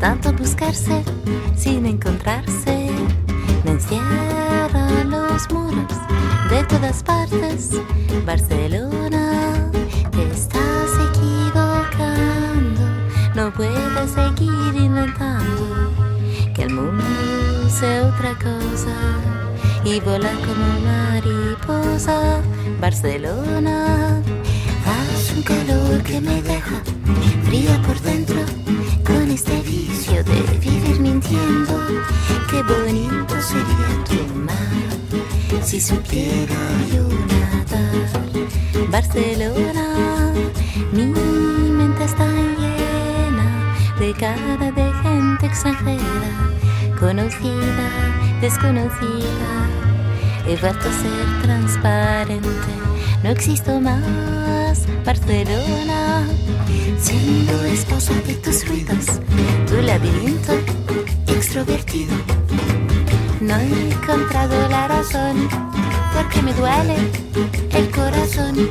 tanto buscarse sin encontrarse. Me encierran los muros de todas partes. Barcelona, te estás equivocando. No puedes seguir inventando que el mundo sea otra cosa y volar como mariposa. Barcelona, hace un calor que me deja fría por dentro, con este vicio de vivir mintiendo. Qué bonito sería tu mar si supiera yo nadar. Barcelona, mi mente está llena de cara de gente extranjera, conocida, desconocida. He vuelto a ser transparente, no existo más. Barcelona, siendo esposa de tus ruidos, tu laberinto extrovertido. No he encontrado la razón, porque me duele el corazón,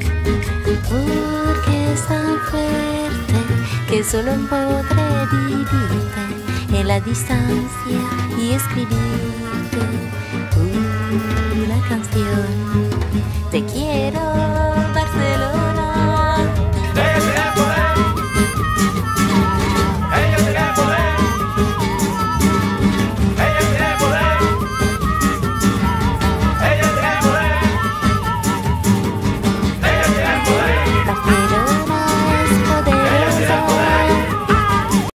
porque es tan fuerte que solo podré vivirte en la distancia y escribirte una canción. Te quiero.